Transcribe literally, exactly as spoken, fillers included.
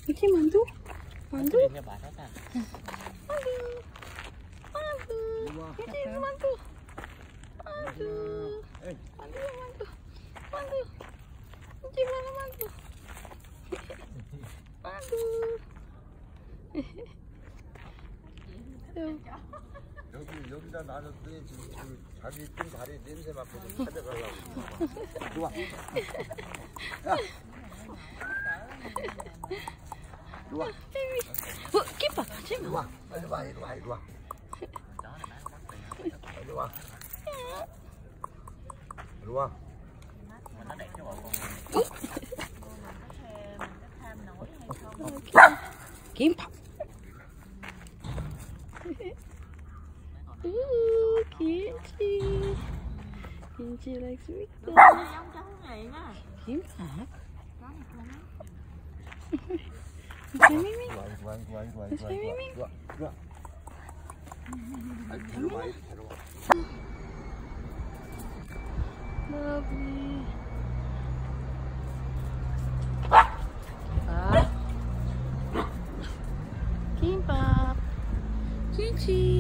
Iki mantu, mantu. Dia basah kan? Aduh, aduh, iki mantu. Aduh, aduh mantu, mantu. Iki mana mantu? Aduh. 여기 여기다 놔뒀더니 지금 그 자기 뜬 다리 냄새 맡고 좀 찾아가려고. 좋아. 야. 좋아. 어, 김밥 같이 먹어. 와, 이리 와, 이리 와, 이리 와. 이리 와. 이리 와. Nó đẹp cho bọn con. 김밥. Ooh, kimchi. Kimchi like sweet. Kimchi. Say Mimi. 이리 와, 이리 와, 이리 와, 이리 와, 이리 와. Say Mimi. 이리 와, 이리 와. 아이, 이리 와, 이리 와. Lovely. Kimbap. Kimchi.